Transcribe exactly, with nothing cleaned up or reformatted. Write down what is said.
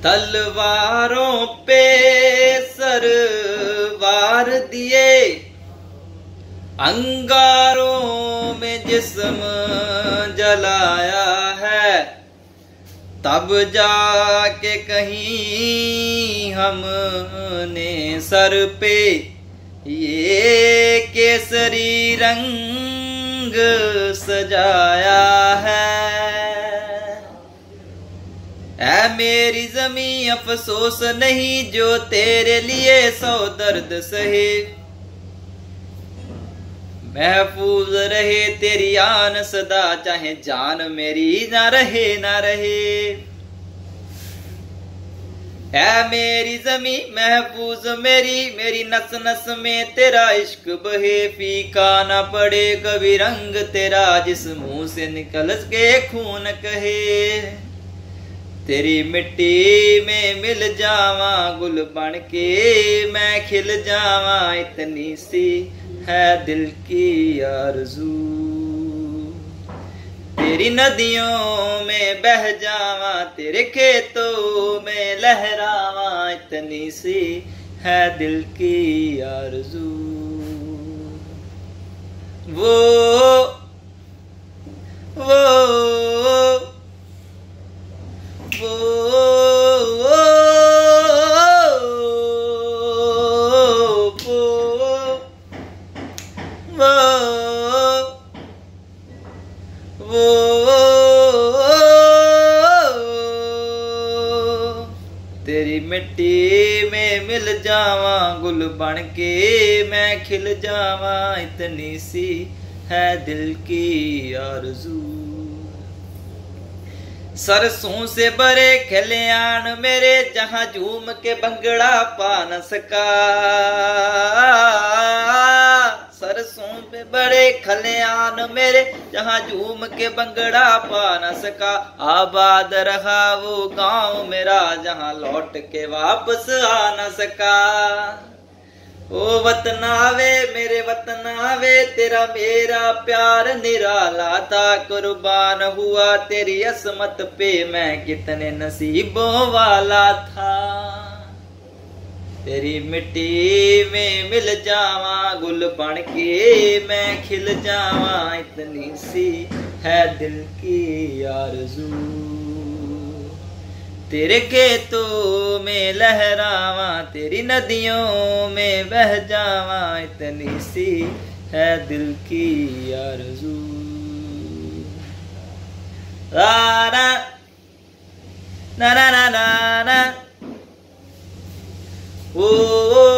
तलवारों पे सर वार दिए, अंगारों में जिस्म जलाया है, तब जाके कहीं हमने सर पे ये केसरी रंग सजाया है। ऐ मेरी ज़मीं अफसोस नहीं जो तेरे लिए सौ दर्द सहे, महफूज रहे तेरी आन सदा चाहे जान मेरी ना रहे ना रहे। ऐ मेरी ज़मीं महफूज मेरी, मेरी नस नस में तेरा इश्क बहे, फीका ना पड़े कभी रंग तेरा जिस मुंह से निकल के खून कहे। तेरी मिट्टी में मिल जावा गुल बन के मैं खिल जावा, इतनी सी है दिल की आरज़ू। तेरी नदियों में बह जावा तेरे खेतों में लहरावा, इतनी सी है दिल की आरज़ू। वो वो वो वो तेरी मिट्टी में मिल जावा गुल बन के मैं खिल जावा, इतनी सी है दिल की आरज़ू। सरसों से बड़े खलियान मेरे जहां झूम के भंगड़ा पा न सका, सरसों पे बड़े खलियान मेरे जहां झूम के भंगड़ा पा न सका। आबाद रहा वो गांव मेरा जहां लौट के वापस आ न सका। ओ वतन आवे मेरे वतन आवे तेरा मेरा प्यार निराला था, कुर्बान हुआ तेरी असमत पे मैं कितने नसीबों वाला था। तेरी मिट्टी में मिल जावा गुल बन के मैं खिल जावा, इतनी सी है दिल की आरज़ू। तेरे खेतों में लहरावा तेरी नदियों में बह जावा, इतनी सी है दिल की आरज़ू। ला ना ना ना ना ना ओ